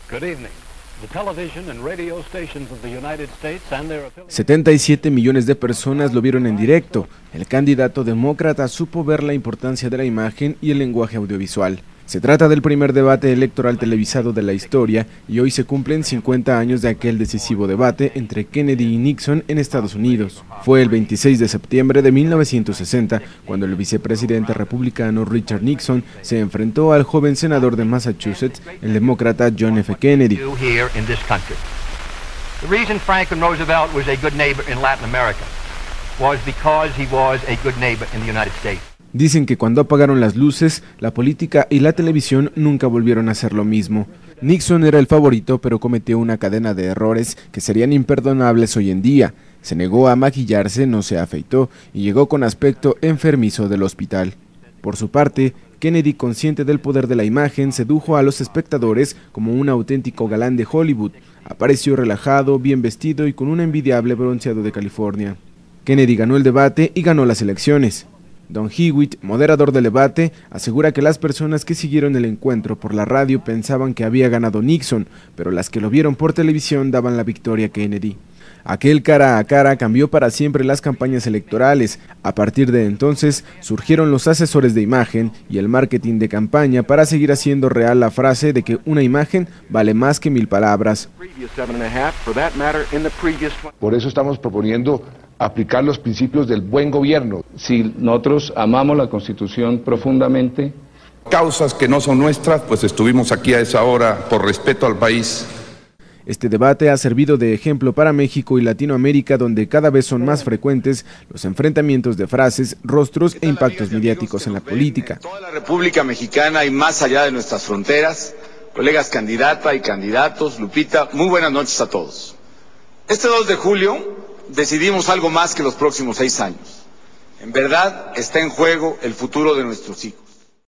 Good evening. The television and radio stations of the United States and their affiliates... 77 millones de personas lo vieron en directo. El candidato demócrata supo ver la importancia de la imagen y el lenguaje audiovisual. Se trata del primer debate electoral televisado de la historia y hoy se cumplen 50 años de aquel decisivo debate entre Kennedy y Nixon en Estados Unidos. Fue el 26 de septiembre de 1960 cuando el vicepresidente republicano Richard Nixon se enfrentó al joven senador de Massachusetts, el demócrata John F. Kennedy. The reason Franklin Roosevelt was a good neighbor in Latin America was because he was a good neighbor in the United States. Dicen que cuando apagaron las luces, la política y la televisión nunca volvieron a ser lo mismo. Nixon era el favorito, pero cometió una cadena de errores que serían imperdonables hoy en día. Se negó a maquillarse, no se afeitó y llegó con aspecto enfermizo del hospital. Por su parte, Kennedy, consciente del poder de la imagen, sedujo a los espectadores como un auténtico galán de Hollywood. Apareció relajado, bien vestido y con un envidiable bronceado de California. Kennedy ganó el debate y ganó las elecciones. Don Hewitt, moderador del debate, asegura que las personas que siguieron el encuentro por la radio pensaban que había ganado Nixon, pero las que lo vieron por televisión daban la victoria a Kennedy. Aquel cara a cara cambió para siempre las campañas electorales. A partir de entonces surgieron los asesores de imagen y el marketing de campaña para seguir haciendo real la frase de que una imagen vale más que 1000 palabras. Por eso estamos proponiendo aplicar los principios del buen gobierno. Si nosotros amamos la Constitución profundamente, causas que no son nuestras, pues estuvimos aquí a esa hora por respeto al país. Este debate ha servido de ejemplo para México y Latinoamérica, donde cada vez son más frecuentes los enfrentamientos de frases, rostros e impactos mediáticos en la política. Toda la República Mexicana y más allá de nuestras fronteras, colegas candidata y candidatos, Lupita, muy buenas noches a todos. Este 2 de julio decidimos algo más que los próximos 6 años. En verdad está en juego el futuro de nuestros hijos.